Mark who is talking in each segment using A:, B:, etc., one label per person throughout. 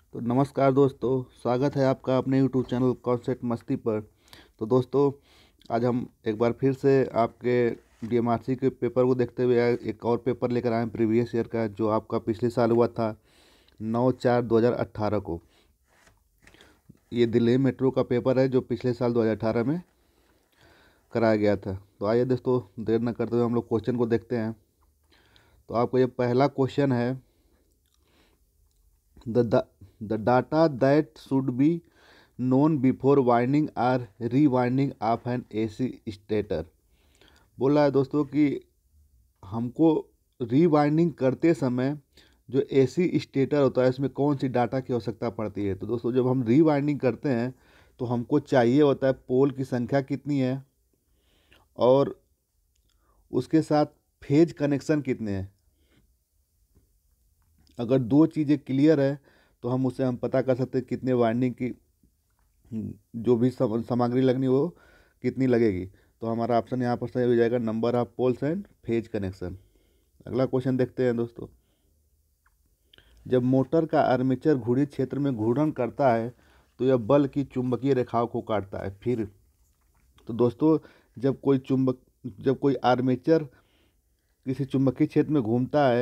A: तो नमस्कार दोस्तों, स्वागत है आपका अपने यूट्यूब चैनल कॉन्सेप्ट मस्ती पर। तो दोस्तों, आज हम एक बार फिर से आपके डीएमआरसी के पेपर को देखते हुए एक और पेपर लेकर आए हैं प्रीवियस ईयर का, जो आपका पिछले साल हुआ था 9/4/2018 को। ये दिल्ली मेट्रो का पेपर है जो पिछले साल 2018 में कराया गया था। तो आइए दोस्तों, देर न करते हुए हम लोग क्वेश्चन को देखते हैं। तो आपको ये पहला क्वेश्चन है, the data that should be known before winding or rewinding of an AC stator. बोला है दोस्तों कि हमको रीवाइंडिंग करते समय जो एसी स्टेटर होता है इसमें कौन सी डाटा की आवश्यकता पड़ती है। तो दोस्तों, जब हम रीवाइंडिंग करते हैं तो हमको चाहिए होता है पोल की संख्या कितनी है और उसके साथ फेज कनेक्शन कितने हैं। अगर दो चीज़ें क्लियर है तो हम पता कर सकते हैं कितने वाइंडिंग की जो भी सामग्री लगनी वो कितनी लगेगी। तो हमारा ऑप्शन यहाँ पर सही हो जाएगा, number of poles and phase connection. अगला क्वेश्चन देखते हैं दोस्तों, जब मोटर का आर्मेचर घूर्णी क्षेत्र में घूर्णन करता है तो यह बल की चुंबकीय रेखाओं को काटता है। फिर तो दोस्तों, जब कोई आर्मेचर किसी चुंबकीय क्षेत्र में घूमता है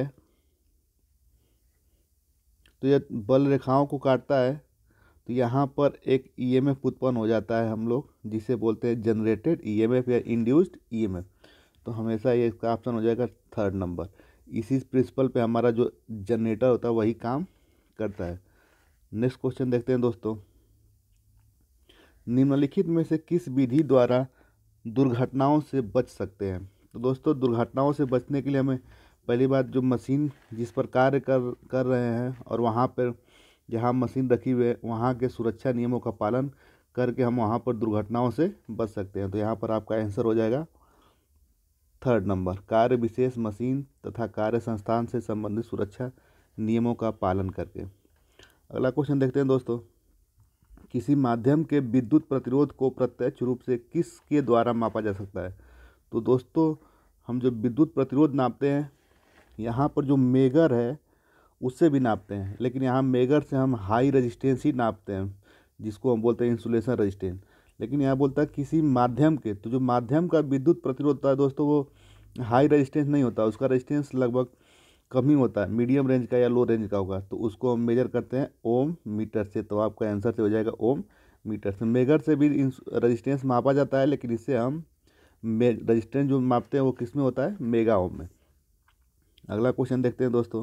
A: तो यह बल रेखाओं को काटता है। तो यहाँ पर एक ईएमएफ उत्पन्न हो जाता है, हम लोग जिसे बोलते हैं जनरेटेड ईएमएफ या इंड्यूस्ड ईएमएफ। तो हमेशा ये इसका ऑप्शन हो जाएगा थर्ड नंबर। इसी प्रिंसिपल पे हमारा जो जनरेटर होता है वही काम करता है। नेक्स्ट क्वेश्चन देखते हैं दोस्तों, निम्नलिखित में से किस विधि द्वारा दुर्घटनाओं से बच सकते हैं। तो दोस्तों, दुर्घटनाओं से बचने के लिए हमें पहली बात जो मशीन जिस पर कार्य कर रहे हैं और वहाँ पर जहाँ मशीन रखी हुई है वहाँ के सुरक्षा नियमों का पालन करके हम वहाँ पर दुर्घटनाओं से बच सकते हैं। तो यहाँ पर आपका आंसर हो जाएगा थर्ड नंबर, कार्य विशेष मशीन तथा कार्य संस्थान से संबंधित सुरक्षा नियमों का पालन करके। अगला क्वेश्चन देखते हैं दोस्तों, किसी माध्यम के विद्युत प्रतिरोध को प्रत्यक्ष रूप से किसके द्वारा मापा जा सकता है। तो दोस्तों, हम जो विद्युत प्रतिरोध नापते हैं यहाँ पर जो मेगर है उससे भी नापते हैं, लेकिन यहाँ मेगर से हम हाई रेजिस्टेंस ही नापते हैं जिसको हम बोलते हैं इंसुलेशन रेजिस्टेंस। लेकिन यहाँ बोलता है किसी माध्यम के, तो जो माध्यम का विद्युत प्रतिरोध होता है दोस्तों वो हाई रेजिस्टेंस नहीं होता, उसका रेजिस्टेंस लगभग कम ही होता है, मीडियम रेंज का या लो रेंज का होगा। तो उसको हम मेजर करते हैं ओम मीटर से। तो आपका आंसर से हो जाएगा ओम मीटर से। मेगर से भी रेजिस्टेंस मापा जाता है, लेकिन इससे हम रेजिस्टेंस जो मापते हैं वो किस में होता है, मेगा ओम में। अगला क्वेश्चन देखते हैं दोस्तों,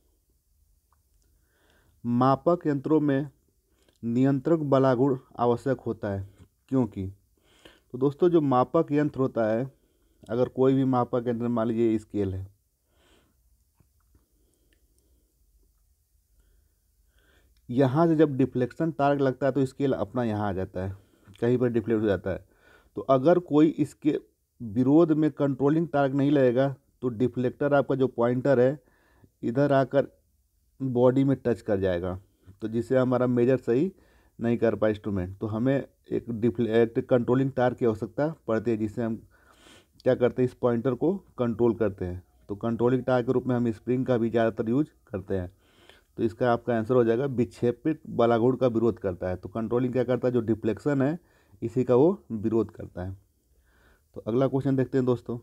A: मापक यंत्रों में नियंत्रक बलागुण आवश्यक होता है क्योंकि। तो दोस्तों, जो मापक यंत्र होता है, अगर कोई भी मापक यंत्र, मान लीजिए स्केल है, यहाँ से जब डिफ्लेक्शन टार्क लगता है तो स्केल अपना यहाँ आ जाता है, कहीं पर डिफ्लेक्ट हो जाता है। तो अगर कोई इसके विरोध में कंट्रोलिंग टार्क नहीं लगेगा तो डिफ्लेक्टर आपका जो पॉइंटर है इधर आकर बॉडी में टच कर जाएगा, तो जिससे हमारा मेजर सही नहीं कर पाए इंस्ट्रूमेंट। तो हमें एक कंट्रोलिंग टार्क की आवश्यकता पड़ती है, जिससे हम क्या करते हैं, इस पॉइंटर को कंट्रोल करते हैं। तो कंट्रोलिंग टार्क के रूप में हम स्प्रिंग का भी ज़्यादातर यूज करते हैं। तो इसका आपका आंसर हो जाएगा विक्षेपित बलागुण का विरोध करता है। तो कंट्रोलिंग क्या करता है, जो डिफ्लेक्शन है इसी का वो विरोध करता है। तो अगला क्वेश्चन देखते हैं दोस्तों,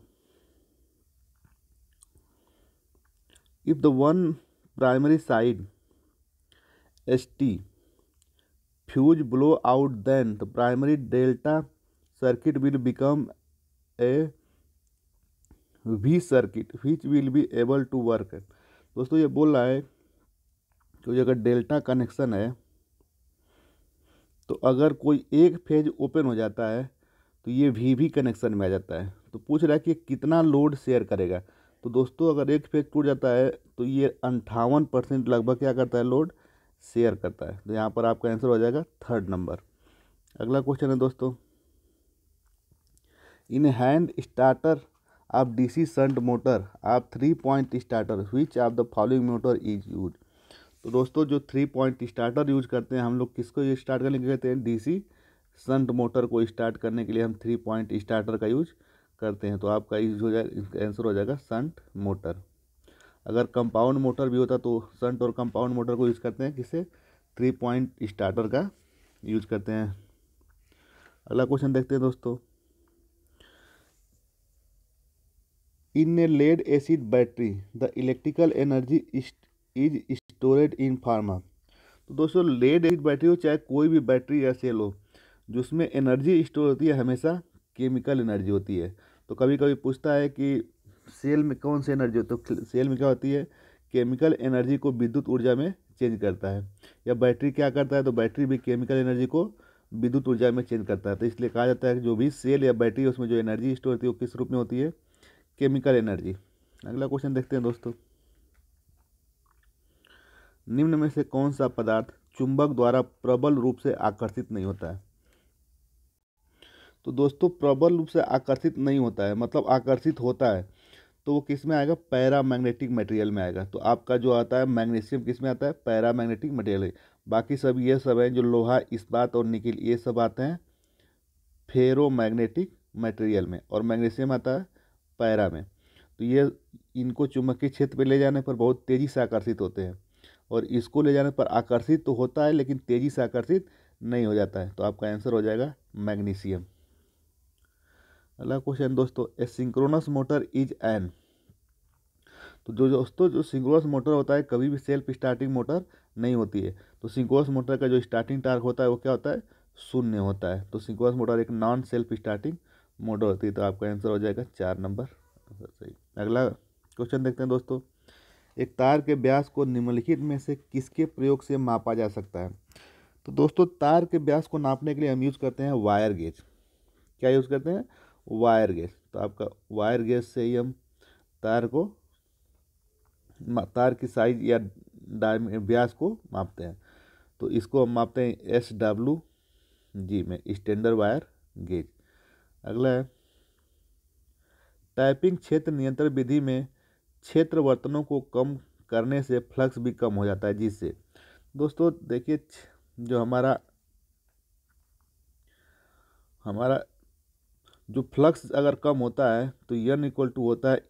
A: if the one primary side ST fuse blow out, then the primary delta circuit will become a V circuit which will be able to work। दोस्तों, ये बोल रहा है तो अगर डेल्टा कनेक्शन है तो अगर कोई एक फेज ओपन हो जाता है तो ये VV कनेक्शन में आ जाता है। तो पूछ रहा है कि कितना लोड शेयर करेगा। तो दोस्तों, अगर एक फेज टूट जाता है तो ये 58% लगभग क्या करता है, लोड शेयर करता है। तो यहाँ पर आपका आंसर हो जाएगा थर्ड नंबर। अगला क्वेश्चन है दोस्तों, in hand starter of DC shunt motor of 3 point starter which of the following motor is use. तो दोस्तों, जो 3 पॉइंट स्टार्टर यूज करते हैं हम लोग, किसको ये स्टार्ट करने के लिए कहते हैं, DC शंट मोटर को स्टार्ट करने के लिए हम 3 पॉइंट स्टार्टर का यूज करते हैं। तो आपका यूज हो जाएगा, इसका आंसर हो जाएगा शंट मोटर। अगर कंपाउंड मोटर भी होता तो शंट और कंपाउंड मोटर को यूज़ करते हैं किससे, 3 पॉइंट स्टार्टर का यूज करते हैं। अगला क्वेश्चन देखते हैं दोस्तों। In a lead acid battery the electrical energy is stored in form. तो दोस्तों लेड एसिड बैटरी हो चाहे कोई भी बैटरी या सेल हो, जिसमें एनर्जी स्टोर होती है हमेशा केमिकल एनर्जी होती है। तो कभी कभी पूछता है कि सेल में कौन सी एनर्जी होती है, तो सेल में क्या होती है, केमिकल एनर्जी को विद्युत ऊर्जा में चेंज करता है। या बैटरी क्या करता है, तो बैटरी भी केमिकल एनर्जी को विद्युत ऊर्जा में चेंज करता है। तो इसलिए कहा जाता है कि जो भी सेल या बैटरी है उसमें जो एनर्जी स्टोर होती है वो किस रूप में होती है, केमिकल एनर्जी। अगला क्वेश्चन देखते हैं दोस्तों। निम्न में से कौन सा पदार्थ चुंबक द्वारा प्रबल रूप से आकर्षित नहीं होता है। तो दोस्तों प्रबल रूप से आकर्षित नहीं होता है मतलब आकर्षित होता है तो वो किस में आएगा, पैरामैग्नेटिक मटेरियल में आएगा। तो आपका जो आता है मैग्नीशियम किस में आता है, पैरामैग्नेटिक मटेरियल। बाकी सब ये सब है जो लोहा, इस्पात और निकिल ये सब आते हैं फेरोमैग्नेटिक मटेरियल में, और मैग्नीशियम आता है पैरा में। तो ये इनको चुंबकीय क्षेत्र पे ले जाने पर बहुत तेज़ी से आकर्षित होते हैं, और इसको ले जाने पर आकर्षित तो होता है लेकिन तेज़ी से आकर्षित नहीं हो जाता है। तो आपका आंसर हो जाएगा मैग्नीशियम। अगला क्वेश्चन दोस्तों, a synchronous motor is an. तो जो दोस्तों जो सिंक्रोनस मोटर होता है कभी भी सेल्फ स्टार्टिंग मोटर नहीं होती है। तो सिंक्रोनस मोटर का जो स्टार्टिंग टार्क होता है वो क्या होता है, शून्य होता है। तो सिंक्रोनस मोटर एक नॉन सेल्फ स्टार्टिंग मोटर होती है। तो आपका आंसर हो जाएगा 4 नंबर सही। अगला क्वेश्चन देखते हैं दोस्तों। एक तार के व्यास को निम्नलिखित में से किसके प्रयोग से मापा जा सकता है। तो दोस्तों तार के व्यास को नापने के लिए हम यूज़ करते हैं वायर गेज। क्या यूज़ करते हैं, वायर गेज। तो आपका वायर गेज से ही हम तार की साइज या व्यास को मापते हैं। तो इसको हम मापते हैं SWG में, स्टैंडर्ड वायर गेज। अगला है टाइपिंग क्षेत्र नियंत्रण विधि में क्षेत्रवर्तनों को कम करने से फ्लक्स भी कम हो जाता है। जिससे दोस्तों देखिए जो हमारा जो फ्लक्स अगर कम होता है तो N इक्वल टू होता है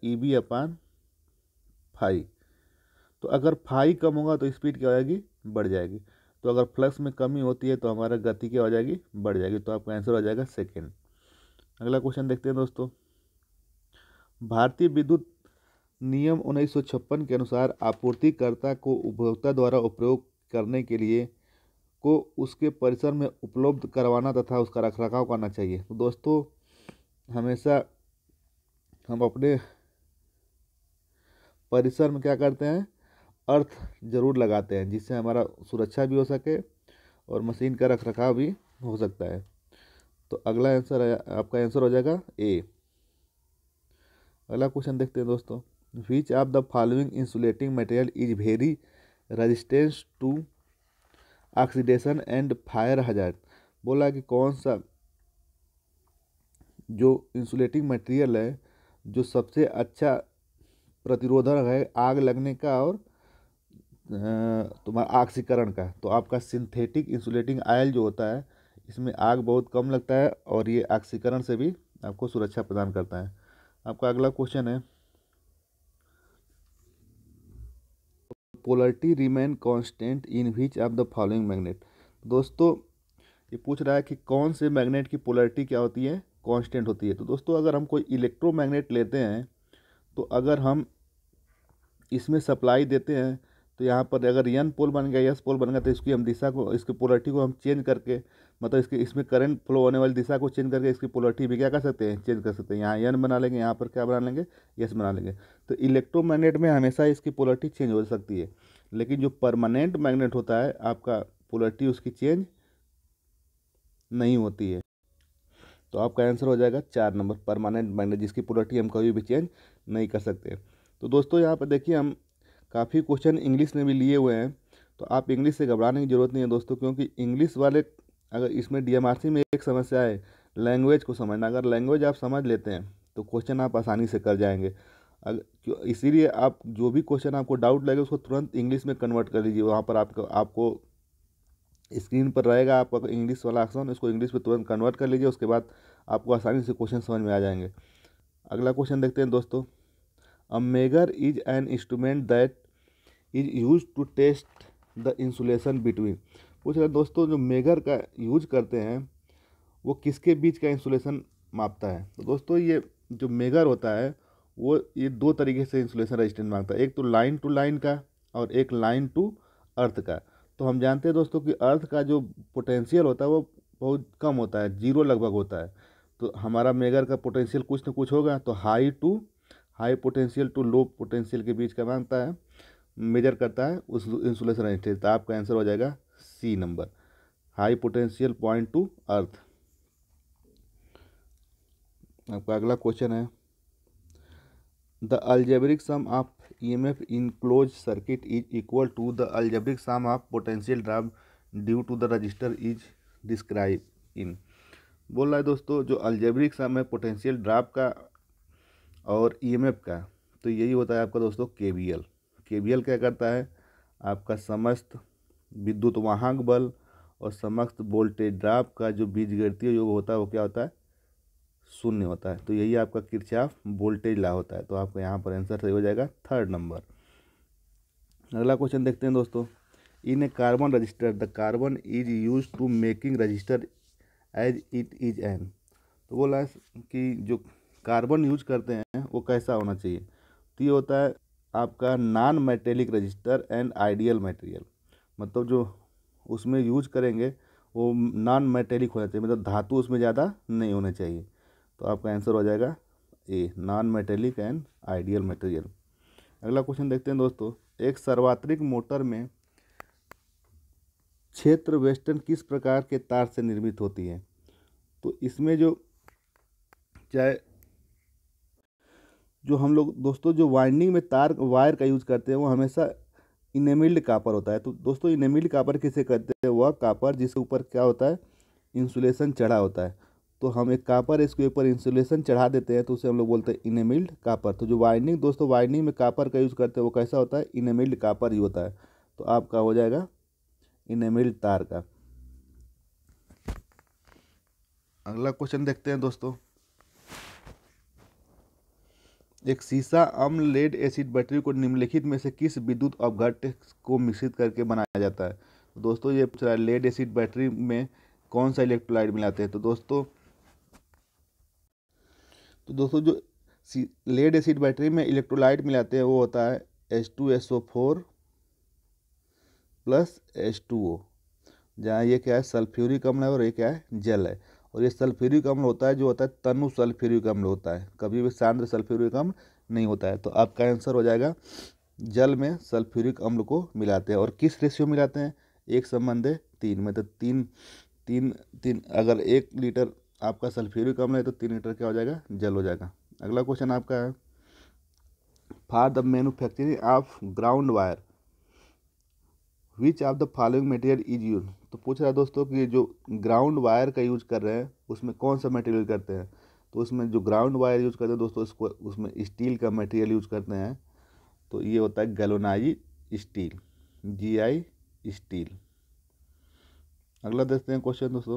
A: EB/φ। तो अगर फाई कम होगा तो स्पीड क्या हो जाएगी, बढ़ जाएगी। तो अगर फ्लक्स में कमी होती है तो हमारा गति क्या हो जाएगी, बढ़ जाएगी। तो आपका आंसर हो जाएगा सेकेंड। अगला क्वेश्चन देखते हैं दोस्तों। भारतीय विद्युत नियम 1956 के अनुसार आपूर्तिकर्ता को उपभोक्ता द्वारा उपयोग करने के लिए को उसके परिसर में उपलब्ध करवाना तथा उसका रखरखाव करना चाहिए। तो दोस्तों हमेशा हम अपने परिसर में क्या करते हैं, अर्थ जरूर लगाते हैं जिससे हमारा सुरक्षा भी हो सके और मशीन का रखरखाव भी हो सकता है। तो अगला आंसर है आपका आंसर हो जाएगा ए। अगला क्वेश्चन देखते हैं दोस्तों। Which of the following insulating material is very resistance to oxidation and fire hazard. बोला कि कौन सा जो इंसुलेटिंग मटेरियल है जो सबसे अच्छा प्रतिरोधक है आग लगने का और तुम्हारा ऑक्सीकरण का। तो आपका सिंथेटिक इंसुलेटिंग आयल जो होता है इसमें आग बहुत कम लगता है और ये ऑक्सीकरण से भी आपको सुरक्षा प्रदान करता है। आपका अगला क्वेश्चन है polarity remain constant in which of the following magnet. दोस्तों ये पूछ रहा है कि कौन से मैग्नेट की पोलरिटी क्या होती है, कांस्टेंट होती है। तो दोस्तों अगर हम कोई इलेक्ट्रोमैग्नेट लेते हैं तो अगर हम इसमें सप्लाई देते हैं तो यहाँ पर अगर N पोल बन गया, S पोल बन गया, तो इसकी हम दिशा को, इसकी पोलरिटी को हम चेंज करके मतलब इसमें करंट फ्लो होने वाली दिशा को चेंज करके इसकी पोलरिटी भी क्या कर सकते हैं, चेंज कर सकते हैं। यहाँ N बना लेंगे, यहाँ पर क्या बना लेंगे, S बना लेंगे। तो इलेक्ट्रोमैग्नेट में हमेशा इसकी पोलरिटी चेंज हो सकती है, लेकिन जो परमानेंट मैग्नेट होता है आपका पोलरिटी उसकी चेंज नहीं होती है। तो आपका आंसर हो जाएगा 4 नंबर, परमानेंट मैग्नेट जिसकी पोलरिटी हम कभी भी चेंज नहीं कर सकते। तो दोस्तों यहाँ पर देखिए हम काफ़ी क्वेश्चन इंग्लिश में भी लिए हुए हैं। तो आप इंग्लिश से घबराने की ज़रूरत नहीं है दोस्तों, क्योंकि इंग्लिश वाले अगर इसमें DMRC में एक समस्या है लैंग्वेज को समझना। अगर लैंग्वेज आप समझ लेते हैं तो क्वेश्चन आप आसानी से कर जाएंगे। इसीलिए आप जो भी क्वेश्चन आपको डाउट लगे उसको तुरंत इंग्लिश में कन्वर्ट कर लीजिए। वहाँ पर आपको स्क्रीन पर रहेगा आपका इंग्लिश वाला ऑप्शन, उसको इंग्लिश में तुरंत कन्वर्ट कर लीजिए। उसके बाद आपको आसानी से क्वेश्चन समझ में आ जाएंगे। अगला क्वेश्चन देखते हैं दोस्तों। A megger is an instrument that is use to test the insulation between. पूछ रहे दोस्तों जो मेगर का यूज करते हैं वो किसके बीच का इंसुलेशन मापता है। तो दोस्तों ये जो मेगर होता है वो ये दो तरीके से इंसुलेशन रेजिस्टेंस मांगता है, एक तो लाइन टू लाइन का और एक लाइन टू अर्थ का। तो हम जानते हैं दोस्तों कि अर्थ का जो पोटेंशियल होता है वो बहुत कम होता है, जीरो लगभग होता है। तो हमारा मेगर का पोटेंशियल कुछ ना कुछ होगा, तो high potential to low potential के बीच का मांगता है, मेजर करता है उस इंसुलेशन रेजिस्टेंस। तो आपका आंसर हो जाएगा C number, high potential point to earth. आपका अगला क्वेश्चन है the algebraic sum of EMF in close circuit is equal to the algebraic sum of potential drop due to the resistor is describe in. बोल रहा है दोस्तों जो algebraic सम है potential drop का और ईएमएफ का, तो यही होता है आपका दोस्तों केवीएल। केवीएल क्या करता है, आपका समस्त विद्युत वाहक बल और समस्त वोल्टेज ड्रॉप का जो बीजगणितीय योग होता है वो क्या होता है, शून्य होता है। तो यही आपका किरचॉफ वोल्टेज लॉ होता है। तो आपका यहाँ पर आंसर सही हो जाएगा थर्ड नंबर। अगला क्वेश्चन देखते हैं दोस्तों, in a carbon resistor the carbon is use to making resistor as it is an. तो बोला है कि जो कार्बन यूज करते हैं वो कैसा होना चाहिए। तो ये होता है आपका non metallic resistor and ideal material, मतलब जो उसमें यूज करेंगे वो नॉन मेटेलिक होना चाहिए, मतलब धातु उसमें ज़्यादा नहीं होने चाहिए। तो आपका आंसर हो जाएगा A, non metallic and ideal material. अगला क्वेश्चन देखते हैं दोस्तों, एक सर्वात्रिक मोटर में क्षेत्र वेस्टर्न किस प्रकार के तार से निर्मित होती है। तो इसमें जो चाहे जो हम लोग दोस्तों जो वाइंडिंग में तार वायर का यूज करते हैं वो हमेशा इनेमिल्ड कापर होता है। तो दोस्तों इनेमिल्ड कापर किसे कहते हैं, वह कापर जिसके ऊपर क्या होता है, इंसुलेशन चढ़ा होता है। तो हम एक कापर इसके ऊपर इंसुलेशन चढ़ा देते हैं तो उसे हम लोग बोलते हैं इनेमिल्ड कापर। तो जो वाइंडिंग दोस्तों वाइंडिंग में कापर का यूज़ करते हैं वो कैसा होता है, इनेमिल्ड कापर ही होता है। तो आपका हो जाएगा इनेमिल्ड तार का। अगला क्वेश्चन देखते हैं दोस्तों, एक सीसा अम्ल लेड एसिड बैटरी को निम्नलिखित में से किस विद्युत अपघट्य को मिश्रित करके बनाया जाता है। तो दोस्तों ये पूछ रहा है लेड एसिड बैटरी में कौन सा इलेक्ट्रोलाइट मिलाते हैं। तो दोस्तों जो लेड एसिड बैटरी में इलेक्ट्रोलाइट मिलाते हैं वो होता है H2SO4 प्लस H2O, जहाँ ये क्या है सल्फ्यूरिक अम्ल है और ये क्या है जल है। और ये सल्फ्यूरिक अम्ल होता है जो होता है तनु सल्फ्यूरिक अम्ल होता है, कभी भी सांद्र सल्फ्यूरिक अम्ल नहीं होता है। तो आपका आंसर हो जाएगा जल में सल्फ्यूरिक अम्ल को मिलाते हैं। और किस रेशियो मिलाते हैं, 1:3 में। तो तीन अगर 1 लीटर आपका सल्फ्यूरिक अम्ल है तो 3 लीटर क्या हो जाएगा, जल हो जाएगा। अगला क्वेश्चन आपका है for the manufacturing of ground wire which of the following material is use. तो पूछ रहा है दोस्तों कि जो ग्राउंड वायर का यूज कर रहे हैं उसमें कौन सा मटेरियल करते हैं। तो उसमें जो ग्राउंड वायर यूज करते हैं दोस्तों इसको उसमें स्टील का मटेरियल यूज करते हैं। तो ये होता है गैल्वेनाइज्ड स्टील, GI स्टील। अगला देखते हैं क्वेश्चन दोस्तों,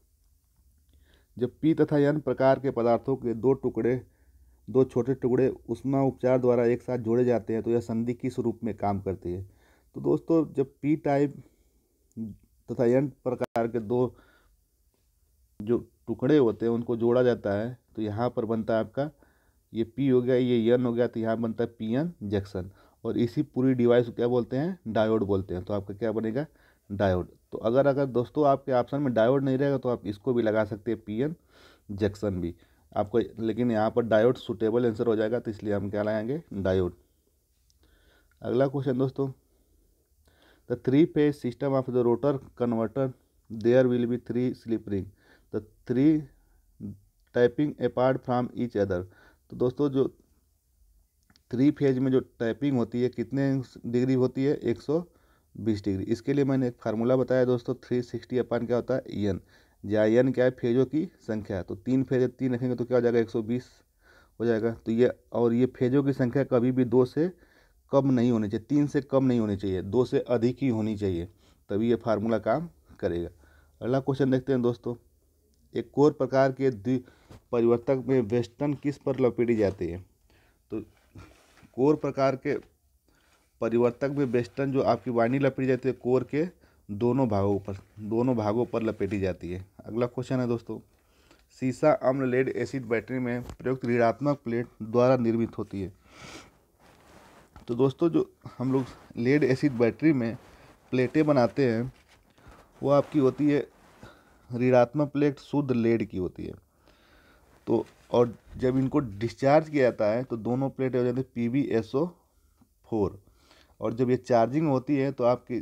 A: जब P तथा N प्रकार के पदार्थों के दो छोटे टुकड़े उष्मा उपचार द्वारा एक साथ जोड़े जाते हैं तो यह संधि किस रूप में काम करती है। तो दोस्तों जब P टाइप तथा N प्रकार के दो जो टुकड़े होते हैं उनको जोड़ा जाता है तो यहाँ पर बनता है आपका ये P हो गया, ये N हो गया, तो यहाँ बनता है PN जंक्शन। और इसी पूरी डिवाइस को क्या बोलते हैं, डायोड बोलते हैं। तो आपका क्या बनेगा, डायोड। तो अगर दोस्तों आपके ऑप्शन में डायोड नहीं रहेगा तो आप इसको भी लगा सकते हैं, PN जंक्शन भी आपको, लेकिन यहाँ पर डायोड सूटेबल आंसर हो जाएगा तो इसलिए हम क्या लगाएंगे, डायोड। अगला क्वेश्चन दोस्तों, the 3-phase system of the rotor converter there will be 3 slip ring the 3 tapping apart from each other. तो दोस्तों जो 3 फेज में जो टैपिंग होती है कितने डिग्री होती है, 120 डिग्री। इसके लिए मैंने एक फार्मूला बताया दोस्तों, 360 अपान क्या होता है एन, जहाँ एन क्या है फेजों की संख्या है। तो 3 फेज 3 रखेंगे तो क्या हो जाएगा, 120 हो जाएगा। तो ये फेजों की संख्या कभी भी 2 से कम नहीं होनी चाहिए, 3 से कम नहीं होनी चाहिए, 2 से अधिक ही होनी चाहिए, तभी ये फार्मूला काम करेगा। अगला क्वेश्चन देखते हैं दोस्तों, एक कोर प्रकार के द्विपरिवर्तक में वेस्टर्न किस पर लपेटी जाती है। तो कोर प्रकार के परिवर्तक में वेस्टर्न जो आपकी वाइंडिंग लपेटी जाती है कोर के दोनों भागों पर लपेटी जाती है। अगला क्वेश्चन है दोस्तों, सीसा अम्ल लेड एसिड बैटरी में प्रयुक्त ऋणात्मक प्लेट द्वारा निर्मित होती है। तो दोस्तों जो हम लोग लेड एसिड बैटरी में प्लेटें बनाते हैं वो आपकी होती है ऋणात्मक प्लेट शुद्ध लेड की होती है। तो और जब इनको डिस्चार्ज किया जाता है तो दोनों प्लेट हो जाती है PbSO4, और जब ये चार्जिंग होती है तो आपकी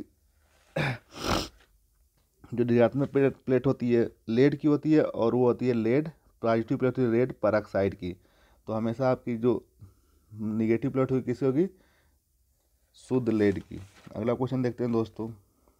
A: जो ऋणात्मक प्लेट होती है लेड की होती है और वो होती है लेड, पॉजिटिव प्लेट होती है लेड परऑक्साइड की। तो हमेशा आपकी जो निगेटिव प्लेट होगी किसी होगी, शुद्ध लेड की। अगला क्वेश्चन देखते हैं दोस्तों,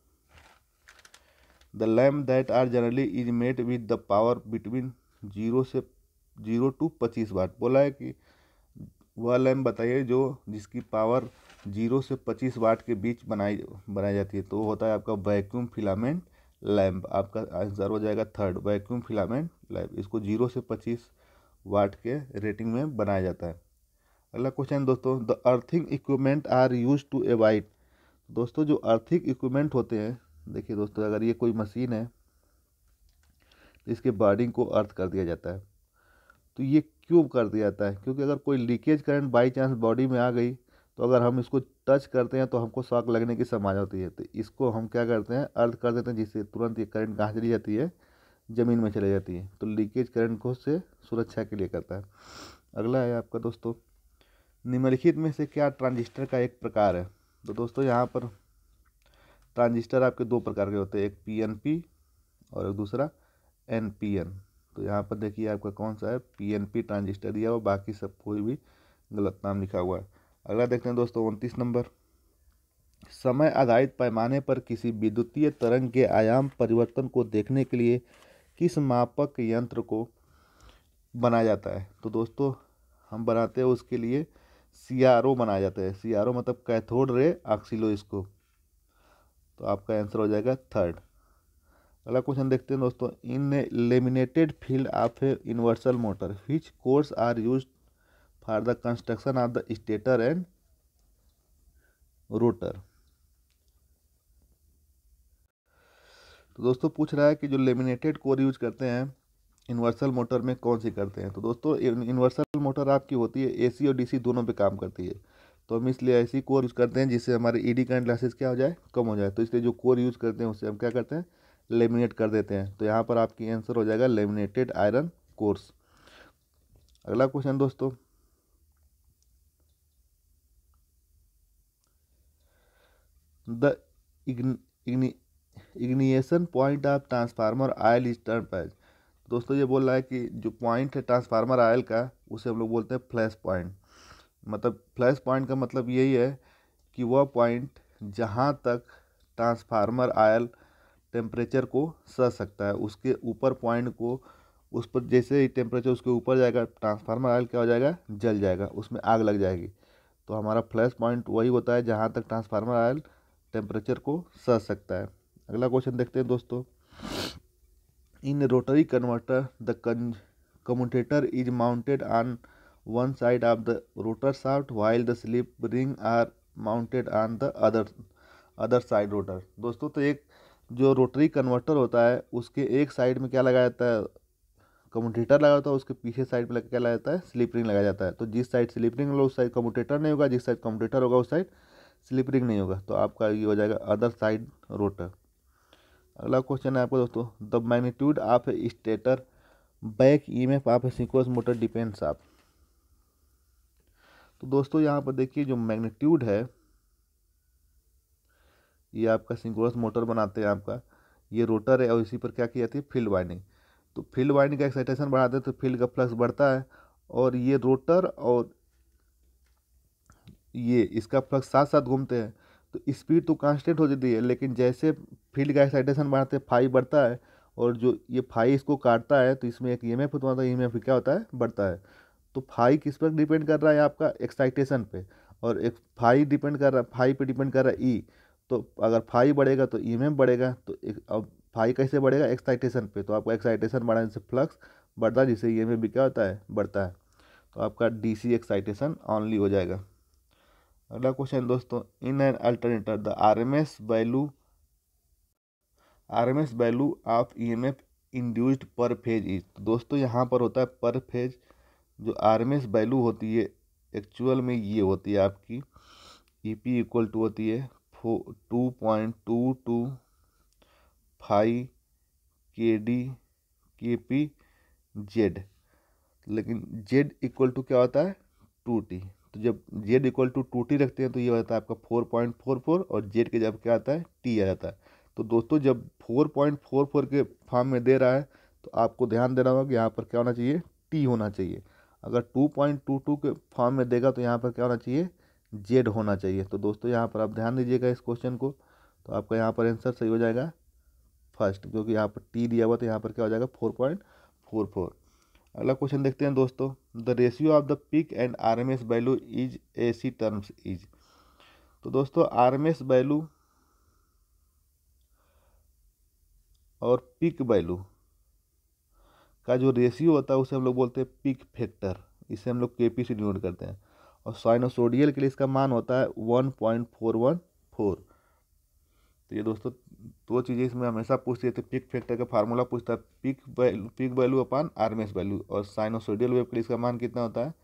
A: the lamp that are generally is made with the power between 0 to 25 watt. बोला है कि वह लैम्प बताइए जो जिसकी पावर 0 से 25 वाट के बीच बनाई जाती है। तो होता है आपका वैक्यूम फिलामेंट लैम्प। आपका आंसर हो जाएगा थर्ड, वैक्यूम फिलामेंट लैम्प। इसको 0 से 25 वाट के रेटिंग में बनाया जाता है। अगला क्वेश्चन दोस्तों, the earthing equipment are use to avoid. दोस्तों जो अर्थिंग इक्विपमेंट होते हैं, देखिए दोस्तों अगर ये कोई मशीन है तो इसके वायरिंग को अर्थ कर दिया जाता है। तो ये क्यों कर दिया जाता है? क्योंकि अगर कोई leakage current by chance body में आ गई तो अगर हम इसको टच करते हैं तो हमको शॉक लगने की संभावना होती है। तो इसको हम क्या करते हैं, अर्थ कर देते हैं, जिससे तुरंत ये करंट कहाँ चली जाती है, ज़मीन में चली जाती है। तो लीकेज करंट को से सुरक्षा के लिए करता है। अगला है आपका दोस्तों, निम्नलिखित में से क्या ट्रांजिस्टर का एक प्रकार है। तो दोस्तों यहाँ पर ट्रांजिस्टर आपके दो प्रकार के होते हैं, एक PNP और एक दूसरा NPN। तो यहाँ पर देखिए आपका कौन सा है, PNP ट्रांजिस्टर दिया हुआ, बाकी सब कोई भी गलत नाम लिखा हुआ है। अगला देखते हैं दोस्तों 29 नंबर, समय आधारित पैमाने पर किसी विद्युतीय तरंग के आयाम परिवर्तन को देखने के लिए किस मापक यंत्र को बनाया जाता है। तो दोस्तों हम बनाते हैं उसके लिए CRO बनाया जाता है। CRO मतलब कैथोड रे ऑसिलोस्कोप। तो आपका आंसर हो जाएगा थर्ड। अगला क्वेश्चन देखते हैं दोस्तों, in laminated field of a universal motor which cores are used for the construction of the stator and rotor. तो दोस्तों पूछ रहा है कि जो लेमिनेटेड कोर यूज करते हैं यूनिवर्सल मोटर में कौन सी करते हैं। तो दोस्तों यूनिवर्सल मोटर आपकी होती है AC और DC दोनों पे काम करती है। तो हम इसलिए ऐसी कोर यूज करते हैं जिससे हमारे ED करंट लॉसेस क्या हो जाए, कम हो जाए। तो इसलिए जो कोर यूज करते हैं उससे हम क्या करते हैं, लेमिनेट कर देते हैं। तो यहाँ पर आपकी आंसर हो जाएगा लेमिनेटेड आयरन कोर्स। अगला क्वेश्चन दोस्तों, the ignition point of transformer oil is turn patch. दोस्तों ये बोल रहा है कि जो पॉइंट है ट्रांसफार्मर आयल का उसे हम लोग बोलते हैं फ्लैश पॉइंट। मतलब फ्लैश पॉइंट का मतलब यही है कि वह पॉइंट जहाँ तक ट्रांसफार्मर आयल टेम्परेचर को सह सकता है, उसके ऊपर पॉइंट को, उस पर जैसे ही टेम्परेचर उसके ऊपर जाएगा ट्रांसफार्मर आयल क्या हो जाएगा, जल जाएगा, उसमें आग लग जाएगी। तो हमारा फ्लैश पॉइंट वही होता है जहाँ तक ट्रांसफार्मर आयल टेम्परेचर को सह सकता है। अगला क्वेश्चन देखते हैं दोस्तों, in rotary converter the commutator is mounted on one side of the rotor shaft while the slip ring are mounted on the other side rotor. दोस्तों तो एक जो रोटरी कन्वर्टर होता है उसके एक साइड में क्या लगाया जाता है, कम्यूटेटर लगा होता है, उसके पीछे साइड पर क्या लगाया जाता है, स्लिप रिंग लगाया जाता है। तो जिस साइड स्लिप रिंग होगा उस साइड कम्यूटेटर नहीं होगा, जिस साइड कम्यूटेटर होगा उस साइड स्लिप रिंग नहीं होगा। तो आपका ये हो जाएगा अदर साइड रोटर। अगला क्वेश्चन है आपको दोस्तों, the magnitude of a stator back EMF of a synchronous motor depends of. तो दोस्तों यहाँ पर देखिए जो मैग्नीट्यूड है ये आपका सिंक्रोनस मोटर बनाते हैं, आपका ये रोटर है और इसी पर क्या की जाती है, फील्ड वाइंडिंग। तो फील्ड वाइंडिंग का एक्साइटेशन बढ़ाते हैं तो फील्ड का फ्लक्स बढ़ता है, और ये रोटर और ये इसका फ्लक्स साथ साथ घूमते हैं। तो स्पीड तो कांस्टेंट हो जाती है, लेकिन जैसे फील्ड का एक्साइटेशन बढ़ाते हैं फाई बढ़ता है, और जो ये फाई इसको काटता है तो इसमें एक EMF उत्पन्न होता है, EMF क्या होता है, बढ़ता है। तो फाई किस पर डिपेंड कर रहा है, आपका एक्साइटेशन पे, और एक फाई डिपेंड कर रहा है, फाई पे डिपेंड कर रहा है E। तो अगर फाई बढ़ेगा तो EMF बढ़ेगा। तो एक अब फाई कैसे बढ़ेगा, एक्साइटेशन पे। तो आपका एक्साइटेशन बढ़ाने से फ्लक्स बढ़ता है, जिससे EMF भी क्या होता है, बढ़ता है। तो आपका DC एक्साइटेशन ऑनली हो जाएगा। अगला क्वेश्चन दोस्तों, in an alternator the RMS value of EMF induced per phase is. तो दोस्तों यहाँ पर होता है पर फेज, जो आरएमएस वैल्यू होती है एक्चुअल में ये होती है आपकी ईपी इक्वल टू होती है 2.225 केडी केपी जेड, लेकिन जेड इक्वल टू क्या होता है 2T। तो जब जेड इक्वल टू 2T रखते हैं तो ये होता है आपका 4.44 और जेड के जब क्या आता है टी आ जाता है। तो दोस्तों जब 4.44 के फॉर्म में दे रहा है तो आपको ध्यान देना होगा कि यहाँ पर क्या होना चाहिए टी होना चाहिए। अगर 2.22 के फॉर्म में देगा तो यहाँ पर क्या होना चाहिए जेड होना चाहिए। तो दोस्तों यहाँ पर आप ध्यान दीजिएगा इस क्वेश्चन को, तो आपका यहाँ पर आंसर सही हो जाएगा फर्स्ट, क्योंकि यहाँ पर टी दिया हुआ तो यहाँ पर क्या हो जाएगा 4.44। अगला क्वेश्चन देखते हैं दोस्तों, the ratio of the peak and RMS value is AC terms is. तो दोस्तों आरएमएस वैल्यू और पीक वैल्यू का जो रेशियो होता है उसे हम लोग बोलते हैं पीक फैक्टर, इसे हम लोग केपी से डिनोट करते हैं। और साइनोसोडियल के लिए इसका मान होता है 1.414। तो ये दोस्तों दो चीज़ें इसमें हमेशा पूछती है, तो पिक फैक्टर का फार्मूला पूछता है peak value upon RMS value, और साइनोसोडियल वेव के लिए इसका मान कितना होता है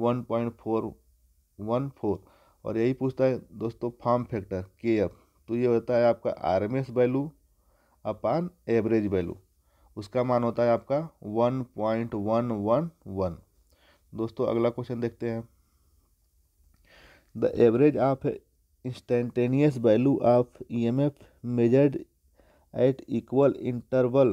A: 1.414। और यही पूछता है दोस्तों फॉर्म फैक्टर के एफ, तो ये होता है आपका RMS value upon average value, उसका मान होता है आपका 1.111। दोस्तों अगला क्वेश्चन देखते हैं, the average of instantaneous value of EMF measured at equal interval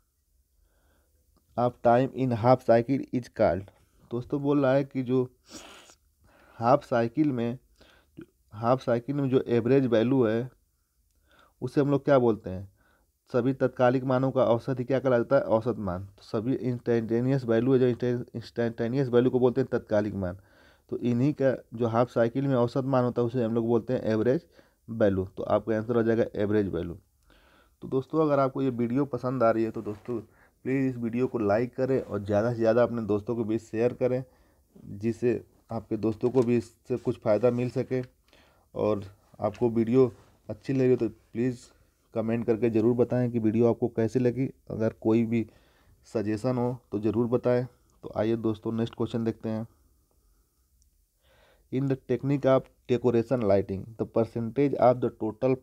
A: of time in half cycle is called। दोस्तों बोल रहा है कि जो हाफ साइकिल में जो एवरेज वैल्यू है उसे हम लोग क्या बोलते हैं, सभी तत्कालिक मानों का औसत ही क्या कहलाता है औसत मान। तो सभी इंस्टेंटेनियस वैल्यू है जो इंस्टेंटेनियस वैल्यू को बोलते हैं तत्कालिक मान। तो इन्हीं का जो हाफ साइकिल में औसत मान होता है उसे हम लोग बोलते हैं एवरेज वैल्यू। तो आपका आंसर हो जाएगा एवरेज वैल्यू। तो दोस्तों अगर आपको ये वीडियो पसंद आ रही है तो दोस्तों प्लीज़ इस वीडियो को लाइक करें और ज़्यादा से ज़्यादा अपने दोस्तों के बीच शेयर करें, जिससे आपके दोस्तों को भी इससे कुछ फ़ायदा मिल सके। और आपको वीडियो अच्छी लगी तो प्लीज़ कमेंट करके ज़रूर बताएं कि वीडियो आपको कैसी लगी। अगर कोई भी सजेशन हो तो ज़रूर बताएं। तो आइए दोस्तों नेक्स्ट क्वेश्चन देखते हैं, in the technique of decoration lighting the percentage of the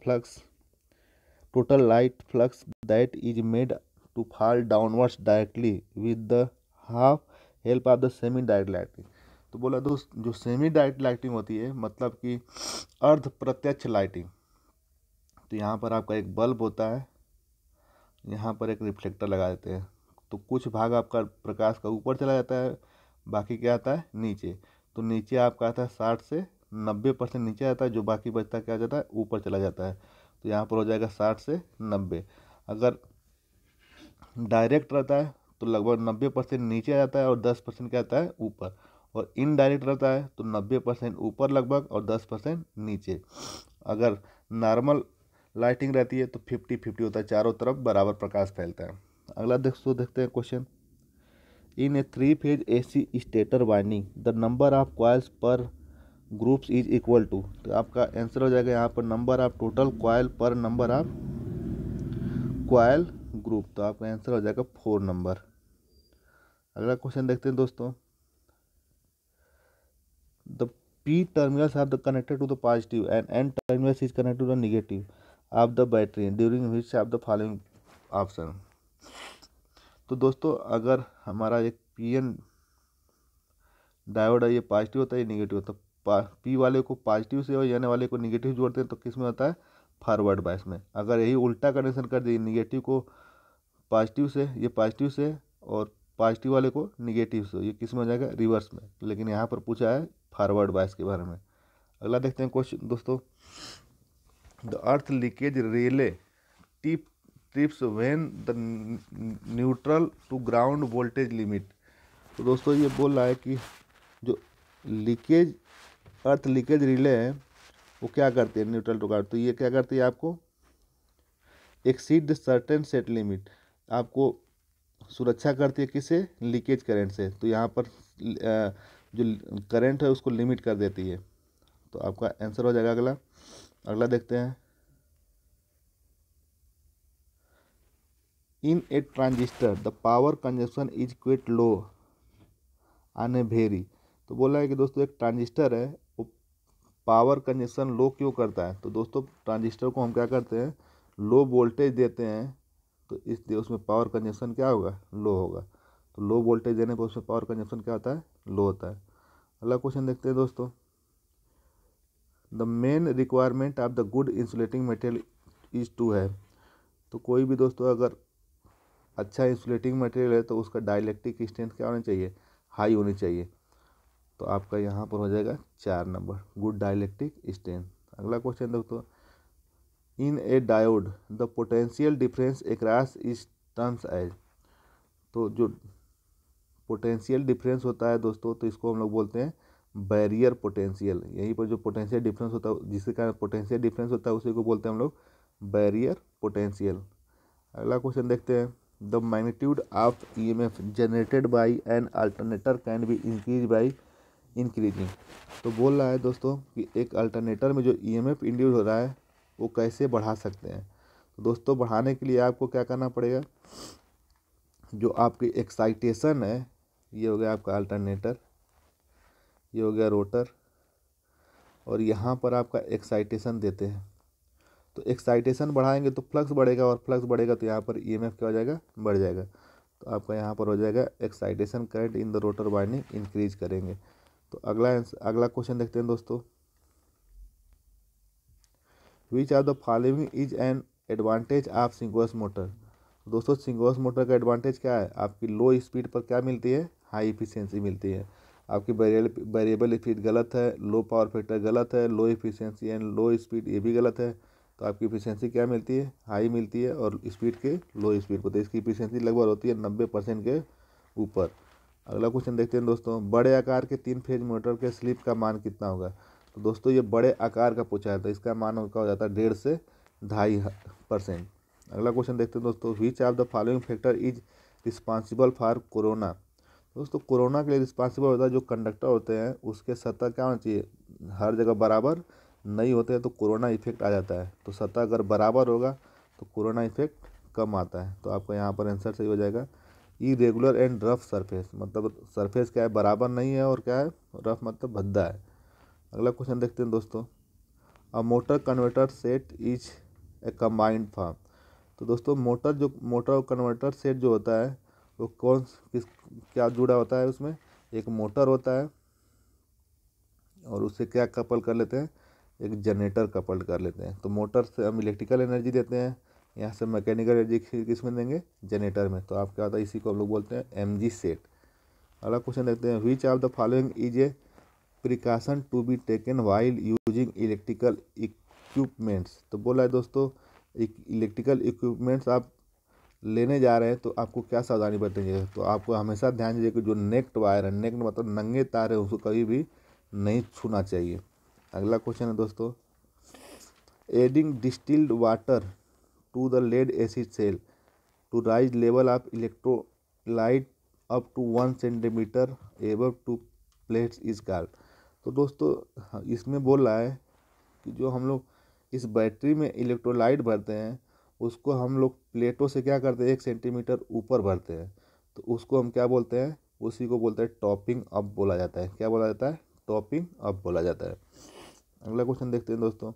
A: total light flux that is made to fall downwards directly with the half help of the semi direct lighting. तो बोला दोस्त जो semi direct lighting होती है मतलब कि अर्ध प्रत्यक्ष लाइटिंग, तो यहाँ पर आपका एक बल्ब होता है, यहाँ पर एक रिफ्लेक्टर लगा देते हैं, तो कुछ भाग आपका प्रकाश का ऊपर चला जाता है, बाकी क्या आता है नीचे। तो नीचे आपका आता है 60 से 90% नीचे आता है, जो बाकी बचता क्या जाता है ऊपर चला जाता है। तो यहाँ पर हो जाएगा 60 से 90। अगर डायरेक्ट रहता है तो लगभग 90% नीचे आ जाता है और 10% क्या आता है ऊपर, और इनडायरेक्ट रहता है तो 90% ऊपर लगभग और 10% नीचे। अगर नॉर्मल लाइटिंग रहती है तो 50-50 होता है, चारों तरफ बराबर प्रकाश फैलता है। अगला देखते हैं question, in a 3 phase AC stator winding the number of coils per groups is equal to. तो आपका आंसर हो जाएगा यहाँ पर number of total coil per number of coil group, तो आपका आंसर हो जाएगा 4 नंबर। अगला क्वेश्चन देखते हैं दोस्तों, the P terminals are connected to the positive and N terminals is connected to the negative of the battery during which of the following option। तो दोस्तों अगर हमारा एक PN डायोड है, ये पॉजिटिव होता है ये निगेटिव होता है, P वाले को पॉजिटिव से और N वाले को निगेटिव जोड़ते हैं तो किस में होता है फॉरवर्ड बायस में। अगर यही उल्टा कंडीशन कर दिए, निगेटिव को पॉजिटिव से, ये पॉजिटिव से, और पॉजिटिव वाले को निगेटिव से, ये किस में हो जाएगा रिवर्स में। लेकिन यहाँ पर पूछा है फॉरवर्ड बायस के बारे में। अगला देखते हैं क्वेश्चन दोस्तों, the earth leakage relay trips when the neutral to ground voltage limit. तो दोस्तों ये बोल रहा है कि जो अर्थ लीकेज रिले है वो क्या करती है न्यूट्रल टू ग्राउंड, तो ये क्या करती है आपको एक्सीड सर्टेन सेट लिमिट, आपको सुरक्षा करती है किससे लीकेज करंट से। तो यहाँ पर जो करंट है उसको लिमिट कर देती है। तो आपका आंसर हो जाएगा अगला। अगला देखते हैं, in a transistor the power consumption is quite low and very. तो बोला है कि दोस्तों एक ट्रांजिस्टर है, वो पावर कंजप्शन लो क्यों करता है। तो दोस्तों ट्रांजिस्टर को हम क्या करते हैं, लो वोल्टेज देते हैं, तो इसलिए उसमें पावर कंजप्शन क्या होगा, लो होगा। तो लो वोल्टेज देने पर उसमें पावर कंजप्शन क्या होता है, लो होता है। अगला क्वेश्चन देखते हैं दोस्तों, the main requirement of the good insulating material is to है। तो कोई भी दोस्तों अगर अच्छा इंसुलेटिंग मटेरियल है तो उसका डाइलेक्ट्रिक स्ट्रेंथ क्या होनी चाहिए, हाई होनी चाहिए। तो आपका यहाँ पर हो जाएगा 4 नंबर, गुड डाइलेक्ट्रिक स्ट्रेंथ। अगला क्वेश्चन दोस्तों, in a diode the potential difference across is terms as. तो जो पोटेंशियल डिफरेंस होता है दोस्तों, तो इसको हम लोग बोलते हैं बैरियर पोटेंशियल। यहीं पर जो पोटेंशियल डिफरेंस होता है, जिसके कारण पोटेंशियल डिफरेंस होता है, उसी को बोलते हैं हम लोग बैरियर पोटेंशियल। अगला क्वेश्चन देखते हैं, the magnitude of EMF generated by an alternator can be increase by increasing. तो बोल रहा है दोस्तों कि एक अल्टरनेटर में जो ईएमएफ इंड्यूस हो रहा है वो कैसे बढ़ा सकते हैं। तो दोस्तों बढ़ाने के लिए आपको क्या करना पड़ेगा, जो आपकी एक्साइटेशन है, ये हो गया आपका अल्टरनेटर, ये हो गया रोटर, और यहाँ पर आपका एक्साइटेशन देते हैं। तो एक्साइटेशन बढ़ाएंगे तो फ्लक्स बढ़ेगा, और फ्लक्स बढ़ेगा तो यहाँ पर ईएमएफ क्या हो जाएगा, बढ़ जाएगा। तो आपका यहाँ पर हो जाएगा excitation current in the rotor winding increase करेंगे। तो अगला क्वेश्चन देखते हैं दोस्तों, which of the following is an advantage of synchronous motor. दोस्तों सिंक्रोनस मोटर का एडवांटेज क्या है, आपकी लो स्पीड पर क्या मिलती है, हाई इफिशियंसी मिलती है। आपकी वेरिएबल स्पीड गलत है, लो पावर फैक्टर गलत है, low efficiency and low speed ये भी गलत है। तो आपकी इफिशियंसी क्या मिलती है, हाई मिलती है, और स्पीड के लो स्पीड पर, तो इसकी इफिशियंसी लगभग होती है 90% के ऊपर। अगला क्वेश्चन देखते हैं दोस्तों, बड़े आकार के 3 फेज मोटर के स्लिप का मान कितना होगा। तो दोस्तों ये बड़े आकार का पूछा है, तो इसका मान उनका हो जाता है 1.5 से 2.5%। अगला क्वेश्चन देखते हैं दोस्तों, which of the following factor is responsible for corona. दोस्तों कोरोना के लिए रिस्पॉन्सिबल होता है जो कंडक्टर होते हैं, उसके सतह क्या होना चाहिए, हर जगह बराबर नहीं होते हैं, तो कोरोना इफेक्ट आ जाता है। तो सतह अगर बराबर होगा तो कोरोना इफेक्ट कम आता है। तो आपका यहाँ पर आंसर सही हो जाएगा, इरेगुलर एंड रफ सरफेस, मतलब सरफेस क्या है, बराबर नहीं है, और क्या है, रफ मतलब भद्दा है। अगला क्वेश्चन देखते हैं दोस्तों, a motor converter set is a combined form. तो दोस्तों मोटर कन्वर्टर सेट जो होता है वो किस क्या जुड़ा होता है, उसमें एक मोटर होता है, और उससे क्या कपल कर लेते हैं, एक जनरेटर कपल कर लेते हैं। तो मोटर से हम इलेक्ट्रिकल एनर्जी देते हैं, यहाँ से मैकेनिकल एनर्जी किस में देंगे, जनरेटर में। तो आप क्या होता है, इसी को हम लोग बोलते हैं एमजी सेट। अगला क्वेश्चन देखते हैं, which of the following is a precaution to be taken while using electrical equipments. तो बोला है दोस्तों इलेक्ट्रिकल इक्विपमेंट्स आप लेने जा रहे हैं तो आपको क्या सावधानी बरतेंगे। तो आपको हमेशा ध्यान दीजिए कि जो नेक्ट वायर है, नेक्ट मतलब नंगे तार है, उसको कभी भी नहीं छूना चाहिए। अगला क्वेश्चन है दोस्तों, adding distilled water to the lead acid cell to raise level of electrolyte up to 1 centimetre above 2 plates is called. तो दोस्तों इसमें बोल रहा है कि जो हम लोग इस बैटरी में इलेक्ट्रोलाइट भरते हैं, उसको हम लोग प्लेटों से क्या करते हैं, 1 सेंटीमीटर ऊपर भरते हैं। तो उसको हम क्या बोलते हैं, उसी को बोलते हैं टॉपिंग अप बोला जाता है। क्या बोला जाता है, टॉपिंग अप बोला जाता है। अगला क्वेश्चन देखते हैं दोस्तों,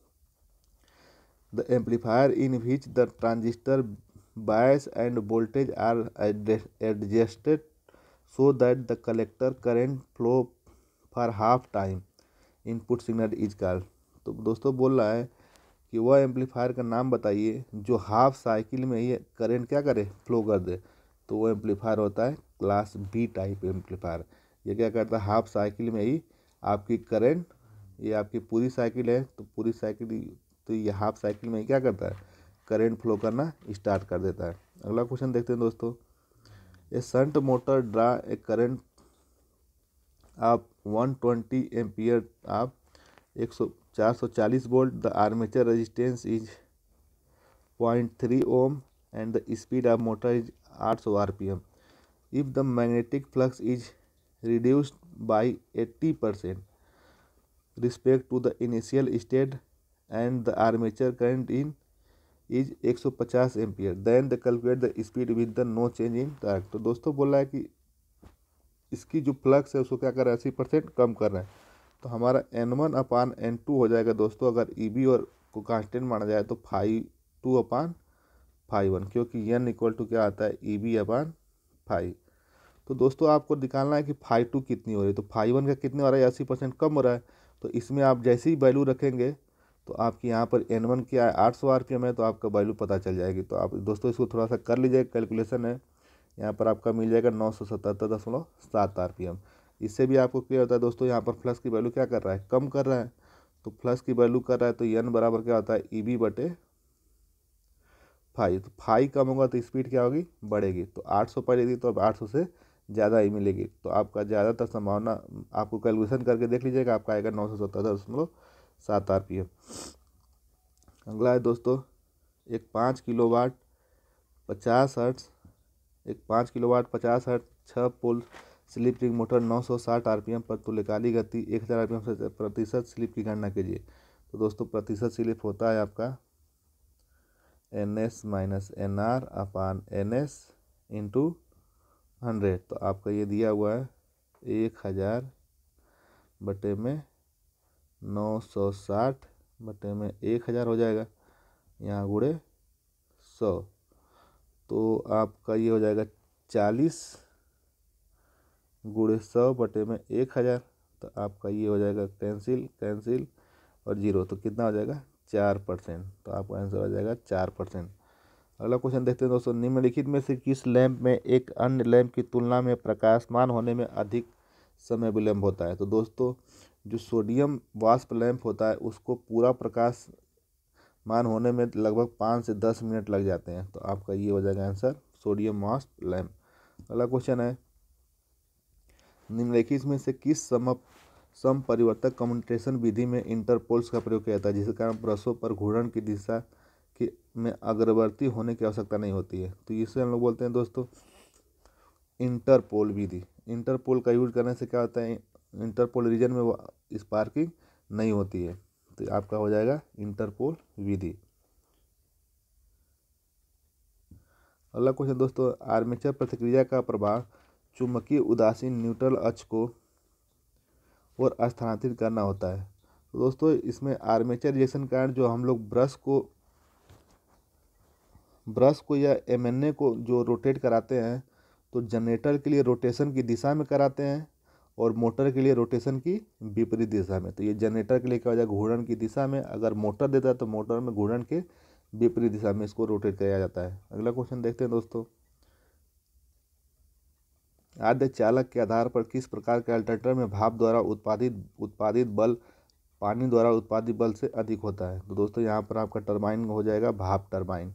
A: the amplifier in which the transistor bias and voltage are adjusted so that the collector current flow for half time input signal is called. तो दोस्तों बोल रहा है कि वह एम्पलीफायर का नाम बताइए जो हाफ साइकिल में ही करंट क्या करे, फ्लो कर दे। तो वो एम्पलीफायर होता है क्लास बी टाइप एम्पलीफायर। ये क्या करता है, हाफ साइकिल में ही आपकी करंट, ये आपकी पूरी साइकिल है तो पूरी साइकिल, तो ये हाफ साइकिल में ही क्या करता है, करंट फ्लो करना स्टार्ट कर देता है। अगला क्वेश्चन देखते हैं दोस्तों, a shunt motor draw a current of 120 ampere of 440 volt, the armature resistance is 0.3 ohm and the speed of motor is 800 RPM। If the magnetic flux is reduced by 80%, respect to the initial state and the armature current in is 150 ampere, then the calculate the speed with the no change in torque. तो दोस्तों बोल रहा है कि इसकी जो flux है उसको क्या कर रहा है, 80% कम कर रहा है। तो हमारा N1/N2 हो जाएगा दोस्तों, अगर EB और को कांस्टेंट माना जाए तो 2/1, क्योंकि N इक्वल टू क्या आता है, EB/5। तो दोस्तों आपको निकालना है कि φ2 कितनी हो रही है। तो φ1 का कितने हो रहा है, 80% कम हो रहा है। तो इसमें आप जैसे ही वैल्यू रखेंगे तो आपकी यहाँ पर N1 क्या है, 800 RPM है, तो आपका वैल्यू पता चल जाएगी। तो आप दोस्तों इसको थोड़ा सा कर लीजिएगा, कैलकुलेशन है यहाँ पर आपका मिल जाएगा 977.7 RPM। इससे भी आपको क्लियर होता है दोस्तों, यहाँ पर फ्लक्स की वैल्यू क्या कर रहा है, कम कर रहा है। तो फ्लक्स की वैल्यू कर रहा है तो N बराबर क्या होता है, EB/5। तो 5 कम होगा तो स्पीड क्या होगी, बढ़ेगी। तो 800 पहले थी तो अब 800 से ज़्यादा ही मिलेगी। तो आपका ज़्यादातर संभावना, आपको कैलकुलेशन करके देख लीजिएगा, आपका आएगा 977.7 RPM। अगला है दोस्तों एक 5 kilowatt 50 hertz 6 pole slip ring motor 960 RPM पर तुल्यकालिक गति 1000 RPM से प्रतिशत स्लिप की गणना कीजिए। तो दोस्तों प्रतिशत स्लिप होता है आपका NS - NR/NS × 100। तो आपका ये दिया हुआ है 1000/960/1000 हो जाएगा, यहाँ गुणे 100। तो आपका ये हो जाएगा 40 × 100/1000। तो आपका ये हो जाएगा कैंसिल और 0, तो कितना हो जाएगा, 4%। तो आपका आंसर हो जाएगा 4%। अगला क्वेश्चन देखते हैं दोस्तों, निम्नलिखित में से किस लैंप में एक अन्य लैंप की तुलना में प्रकाशमान होने में अधिक समय विलंब होता है। तो दोस्तों जो सोडियम वाष्प लैंप होता है उसको पूरा प्रकाशमान होने में लगभग 5 से 10 मिनट लग जाते हैं। तो आपका ये हो जाएगा आंसर, सोडियम वाष्प लैंप। अगला क्वेश्चन है, निम्नलिखित में से किस समपरिवर्तक कम्युटेशन विधि में इंटरपोल्स का प्रयोग किया जाता है, जिसके कारण ब्रशों पर घूर्णन की दिशा के में अग्रवर्ती होने की आवश्यकता नहीं होती है। तो इसे हम लोग बोलते हैं दोस्तों इंटरपोल विधि। इंटरपोल का यूज करने से क्या होता है, इंटरपोल रीजन में स्पार्किंग नहीं होती है। तो आपका हो जाएगा इंटरपोल विधि। अगला क्वेश्चन दोस्तों, आर्मेचर प्रतिक्रिया का प्रभाव चुंबकीय उदासीन न्यूट्रल अक्ष को और स्थानांतरित करना होता है। तो दोस्तों इसमें आर्मेचर रिएक्शन के कारण जो हम लोग ब्रश को या MNA को जो रोटेट कराते हैं, तो जनरेटर के लिए रोटेशन की दिशा में कराते हैं और मोटर के लिए रोटेशन की विपरीत दिशा में। तो ये जनरेटर के लिए क्या हो जाएगा, घूर्णन की दिशा में, अगर मोटर देता है तो मोटर में घूर्णन के विपरीत दिशा में इसको रोटेट किया जाता है। अगला क्वेश्चन देखते हैं दोस्तों, आद्य चालक के आधार पर किस प्रकार के अल्टरनेटर में भाप द्वारा उत्पादित बल पानी द्वारा उत्पादित बल से अधिक होता है। तो दोस्तों यहाँ पर आपका टरबाइन हो जाएगा भाप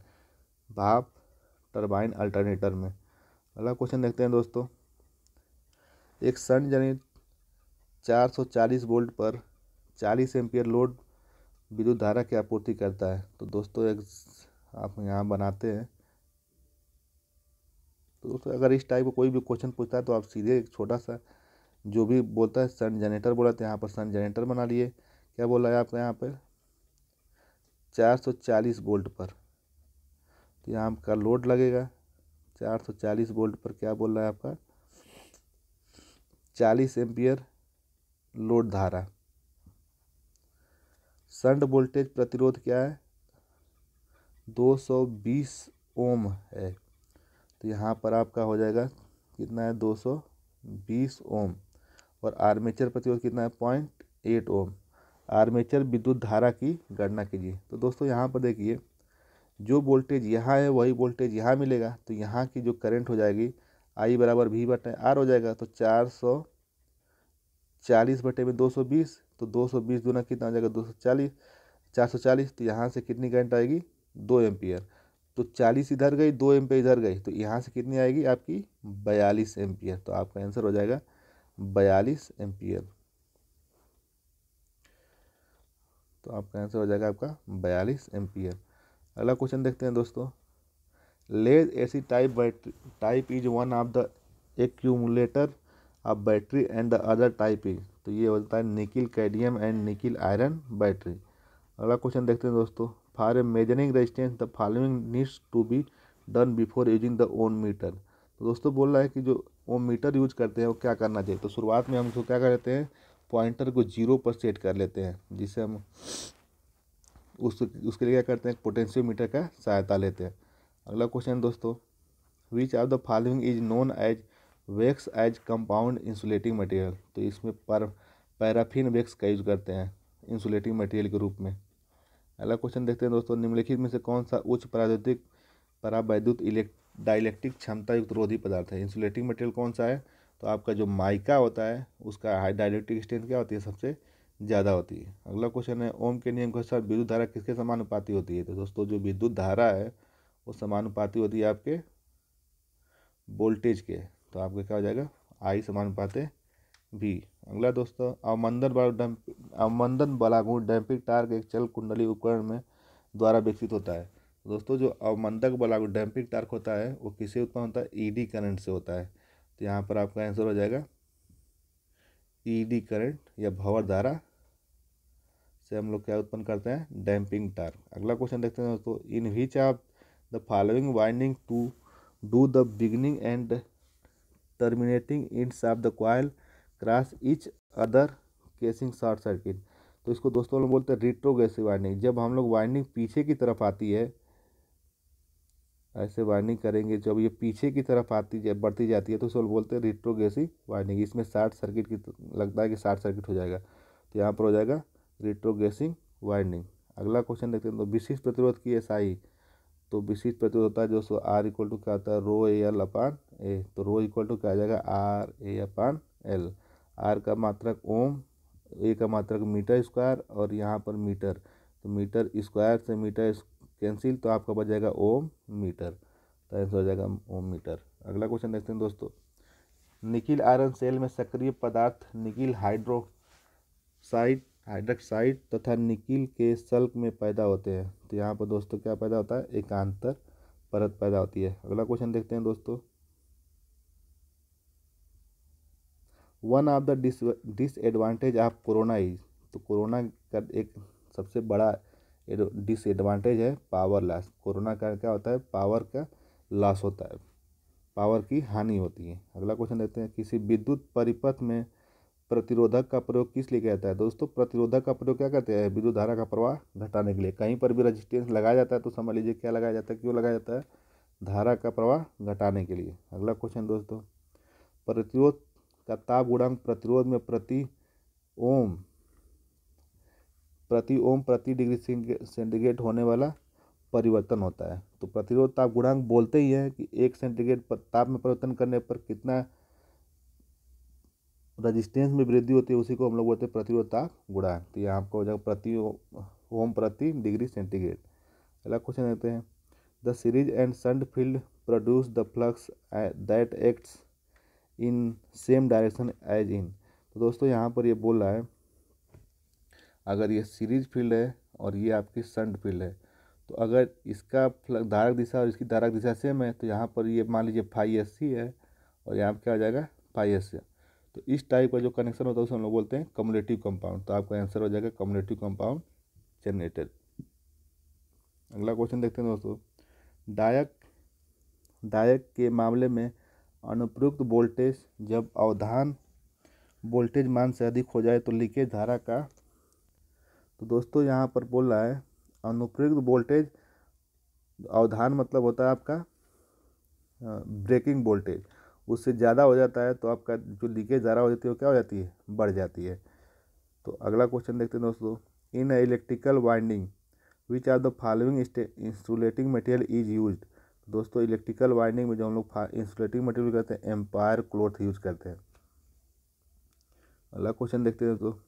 A: टरबाइन अल्टरनेटर में। अगला क्वेश्चन देखते हैं दोस्तों, एक सन जनित 440 वोल्ट पर 40 एम्पियर लोड विद्युत धारा की आपूर्ति करता है। तो दोस्तों एक आप यहाँ बनाते हैं। तो दोस्तों अगर इस टाइप का कोई भी क्वेश्चन पूछता है तो आप सीधे एक छोटा सा जो भी बोलता है सन जनरेटर बोला, तो यहाँ पर सन जनरेटर बना लिए। क्या बोला है आपका यहाँ पर 440 वोल्ट पर, तो यहाँ आपका लोड लगेगा 440 वोल्ट पर, क्या बोल रहा है आपका 40 एम्पियर लोड धारा। शंट वोल्टेज प्रतिरोध क्या है, 220 ओम है। तो यहाँ पर आपका हो जाएगा कितना है, 220 ओम। और आर्मेचर प्रतिरोध कितना है, 0.8 ओम। आर्मेचर विद्युत धारा की गणना कीजिए। तो दोस्तों यहाँ पर देखिए, जो वोल्टेज यहाँ है वही वोल्टेज यहाँ मिलेगा। तो यहाँ की जो करंट हो जाएगी I = V/R हो जाएगा। तो 440/220, तो 220 दूना कितना हो जाएगा, 440। तो यहाँ से कितनी करंट आएगी, 2 एम्पियर। तो 40 इधर गई, 2 एम्पियर इधर गई, तो यहाँ से कितनी आएगी आपकी 42 एम्पियर। तो आपका आंसर हो जाएगा 42 एम्पियर। तो आपका आंसर हो जाएगा आपका 42 एम्पियर। अगला क्वेश्चन देखते हैं दोस्तों, lead acid type is one of the accumulator of battery and the other type is. तो ये होता है nickel cadmium and nickel iron battery. अगला क्वेश्चन देखते हैं दोस्तों, for a measuring resistance the following needs to be done before using the ohm meter. तो दोस्तों बोल रहा है कि जो ओम मीटर यूज करते हैं वो क्या करना चाहिए। तो शुरुआत में हम उसको क्या कर लेते हैं, पॉइंटर को 0 पर सेट कर लेते हैं, जिससे हम उसके लिए क्या करते हैं, पोटेंशियोमीटर का सहायता लेते हैं। अगला क्वेश्चन दोस्तों, which of the following is known as wax as compound insulating material. तो इसमें पैराफिन वैक्स का यूज करते हैं इंसुलेटिंग मटेरियल के रूप में। अगला क्वेश्चन देखते हैं दोस्तों, निम्नलिखित में से कौन सा उच्च परावैद्युत डाइलेक्ट्रिक क्षमता युक्त रोधी पदार्थ है। इंसुलेटिंग मटेरियल कौन सा है, तो आपका जो माइका होता है उसका हाई डाइलेक्ट्रिक स्ट्रेंथ क्या होती है, सबसे ज़्यादा होती है। अगला क्वेश्चन है, ओम के नियम के अनुसार विद्युत धारा किसके समानुपाती होती है। तो दोस्तों जो विद्युत धारा है वो समानुपाती होती है आपके वोल्टेज के। तो आपका क्या हो जाएगा, आई समानुपाते भी। अगला दोस्तों, अवमंदन बलागुण डैम्पिंग टार्क एक चल कुंडली उपकरण में द्वारा विकसित होता है। दोस्तों जो अवमंदक बलागुण डैम्पिंग टार्क होता है वो किससे उत्पन्न होता है, ईडी करंट से होता है। तो यहाँ पर आपका आंसर हो जाएगा ईडी करंट या भंवर धारा से हम लोग क्या उत्पन्न करते हैं, डैम्पिंग टार्क। अगला क्वेश्चन देखते हैं दोस्तों, in which of the following winding to do the beginning and terminating ends of the coil cross each other casing short circuit. तो इसको दोस्तों लोग बोलते हैं रिट्रोग्रेसिव वाइंडिंग। जब हम लोग वाइंडिंग पीछे की तरफ आती है, ऐसे वाइंडिंग करेंगे, जब ये पीछे की तरफ बढ़ती जाती है तो उसको बोलते हैं रिट्रोग्रेसिव वाइंडिंग। इसमें शॉर्ट सर्किट की लगता है कि शॉर्ट सर्किट हो जाएगा, तो यहाँ पर हो जाएगा रिट्रोग्रेसिव वाइंडिंग। अगला क्वेश्चन देखते हैं, तो विशिष्ट प्रतिरोध की एसआई। तो विशिष्ट प्रतिरोध होता है जो सो आर इक्वल टू क्या होता है, रो ए एल अपान ए। तो रो इक्वल टू क्या आ जाएगा, R A upon L. R का मात्रक ओम, ए का मात्रक मीटर स्क्वायर और यहाँ पर मीटर। तो मीटर स्क्वायर से मीटर कैंसिल, तो आपका बच जाएगा ओम मीटर। तो आंसर हो जाएगा ओम मीटर। अगला क्वेश्चन देखते हैं दोस्तों, निकिल आयरन सेल में सक्रिय पदार्थ निकिल हाइड्रोक्साइड तथा निकिल के सल्क में पैदा होते हैं। तो यहाँ पर दोस्तों क्या पैदा होता है, एकांतर परत पैदा होती है। अगला क्वेश्चन देखते हैं दोस्तों, one of the disadvantage of corona is. तो कोरोना का एक सबसे बड़ा डिसएडवांटेज है पावर लॉस। कोरोना का क्या होता है, पावर का लॉस होता है, पावर की हानि होती है। अगला क्वेश्चन देखते हैं, किसी विद्युत परिपथ में प्रतिरोधक का प्रयोग किस लिए किया जाता है। दोस्तों प्रतिरोधक का प्रयोग क्या करते हैं, विद्युत धारा का प्रवाह घटाने के लिए। कहीं पर भी रजिस्टेंस लगाया जाता है तो समझ लीजिए क्या लगाया जाता है, क्यों लगाया जाता है, धारा का प्रवाह घटाने के लिए। अगला क्वेश्चन दोस्तों, प्रतिरोध का ताप गुणांक प्रतिरोध में प्रति ओम प्रति डिग्री सेंटीग्रेड होने वाला परिवर्तन होता है। तो प्रतिरोध ताप गुणांक बोलते ही है कि 1 सेंटीग्रेड ताप में परिवर्तन करने पर कितना रजिस्टेंस में वृद्धि होती है, उसी को हम लोग बोलते हैं प्रतिरोध ताप गुणांक। तो यहाँ आपको हो जाएगा प्रति ओम प्रति डिग्री सेंटीग्रेड। अगला क्वेश्चन देते हैं, the series and shunt field produce the flux that acts in same direction as in. तो दोस्तों यहाँ पर ये बोल रहा है, अगर ये सीरीज फील्ड है और ये आपकी शंट फील्ड है, तो अगर इसका धारक दिशा और इसकी धारक दिशा सेम है, तो यहाँ पर ये मान लीजिए फाई एस सी है और यहाँ पर क्या हो जाएगा, फाई एस सी। तो इस टाइप का जो कनेक्शन होता है उसे हम लोग बोलते हैं कम्युलेटिव कंपाउंड। तो आपका आंसर हो जाएगा कम्युलेटिव कंपाउंड जनरेटेड। अगला क्वेश्चन देखते हैं दोस्तों, डायक के मामले में अनुप्रयुक्त वोल्टेज जब अवधान वोल्टेज मान से अधिक हो जाए तो लीकेज धारा का। तो दोस्तों यहाँ पर बोल रहा है अनुप्रयुक्त वोल्टेज, अवधान मतलब होता है आपका ब्रेकिंग वोल्टेज, उससे ज़्यादा हो जाता है तो आपका जो लीकेज धारा हो जाती है वो क्या हो जाती है, बढ़ जाती है। तो अगला क्वेश्चन देखते हैं दोस्तों, in electrical winding which are the following insulating material is used. दोस्तों इलेक्ट्रिकल वाइंडिंग में जो हम लोग इंसुलेटिंग मटेरियल करते हैं एम्पायर क्लॉथ यूज करते हैं। अगला क्वेश्चन देखते हैं दोस्तों,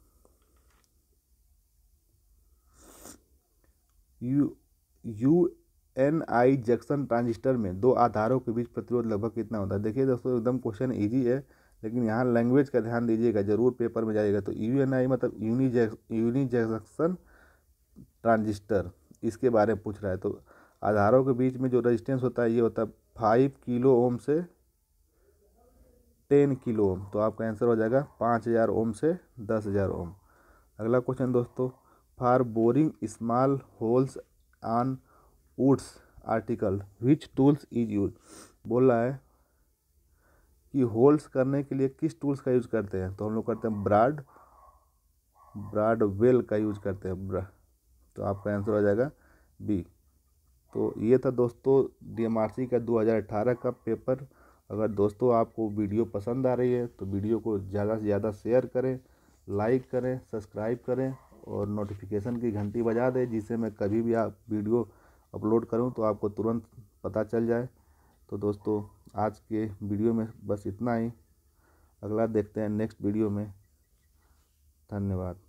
A: यूएनआई जंक्शन ट्रांजिस्टर में दो आधारों के बीच प्रतिरोध लगभग कितना होता है। देखिए दोस्तों एकदम क्वेश्चन इजी है, लेकिन यहाँ लैंग्वेज का ध्यान दीजिएगा, जरूर पेपर में जाइएगा। तो यूएनआई मतलब यूनी जंक्शन ट्रांजिस्टर, इसके बारे में पूछ रहा है। तो आधारों के बीच में जो रेजिस्टेंस होता है ये होता है 5 किलो ओम से 10 किलो ओम। तो आपका आंसर हो जाएगा 5000 ओम से 10,000 ओम। अगला क्वेश्चन दोस्तों, for boring small holes on woods article which tools is use. बोल रहा है कि होल्स करने के लिए किस टूल्स का यूज करते हैं। तो हम लोग करते हैं ब्राड वेल का यूज करते हैं। तो आपका आंसर हो जाएगा बी। तो ये था दोस्तों DMRC का 2018 का पेपर। अगर दोस्तों आपको वीडियो पसंद आ रही है तो वीडियो को ज़्यादा से ज़्यादा शेयर करें, लाइक करें, सब्सक्राइब करें और नोटिफिकेशन की घंटी बजा दें, जिससे मैं कभी भी आप वीडियो अपलोड करूं तो आपको तुरंत पता चल जाए। तो दोस्तों आज के वीडियो में बस इतना ही। अगला देखते हैं नेक्स्ट वीडियो में। धन्यवाद।